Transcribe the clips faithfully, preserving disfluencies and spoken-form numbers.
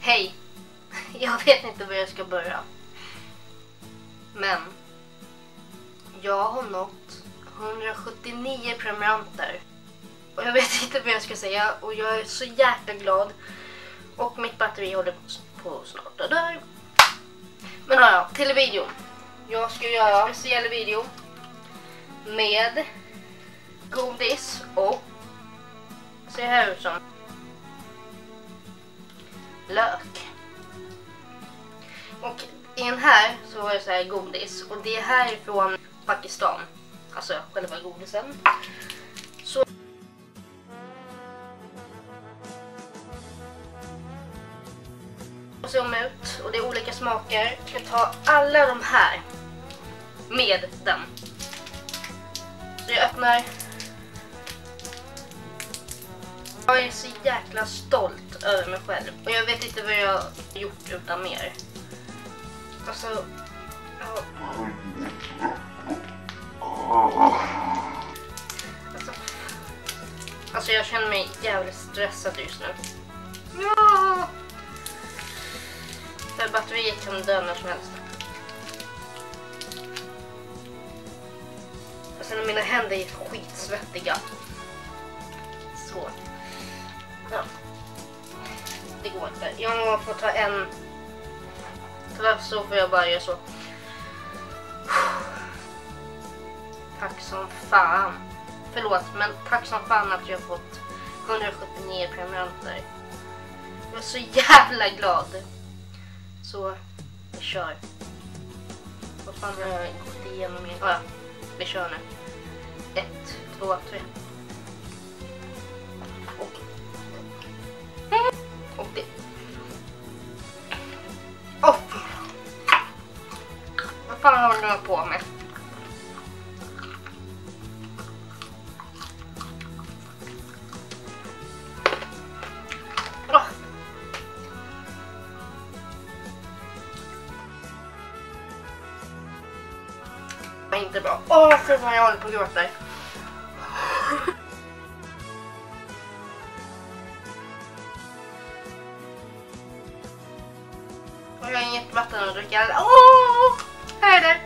Hej! Jag vet inte var jag ska börja. Men jag har nått hundrasjuttionio prenumeranter. Och jag vet inte vad jag ska säga. Och jag är så jäkla glad. Och mitt batteri håller på snart att dö. Men ja, till videon. Jag ska göra en speciell video med godis och se här ut som lök. Och i den här så var det så här godis. Och det här är från Pakistan. Alltså själva godisen. Så ser de ut. Och det är olika smaker. Jag ska ta alla de här med den. Så jag öppnar. Jag är så jäkla stolt över mig själv. Och jag vet inte vad jag har gjort utan mer. Alltså, ja. alltså, alltså jag känner mig jävligt stressad just nu. Ja. För batteriet kan dö när som helst. Och sen mina händer är skitsvettiga. Så. Ja. Det går inte. Jag får ta en. Tyvärr så får jag bara göra så. Tack som fan. Förlåt, men tack som fan att jag har fått hundrasjuttionio prenumeranter. Jag är så jävla glad. Så vi kör. Vad fan har jag gått igenom igen? Ah, ja, vi kör nu. Ett, två, tre. Och, och det. Åh! Oh. Vad fan har du på med? Oh. Det är inte bra. Åh, oh, för fan jag håller på att gråta. Och jag har inget vatten att dricka. Åh! Oh, här är det.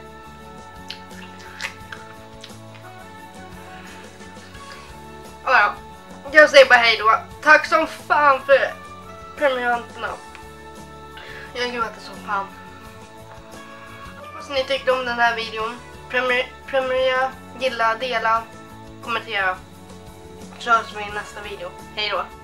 Oh, ja. Jag säger bara hej då. Tack som fan för prenumeranterna. Jag gråter som fan. Hoppas ni tyckte om den här videon. Prenumerera, gilla, dela, kommentera. Så hörs vi i nästa video. Hej då.